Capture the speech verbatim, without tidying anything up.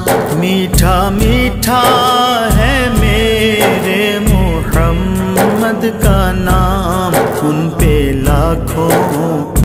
मीठा मीठा है मेरे मोहम्मद का नाम, उन पे लाखों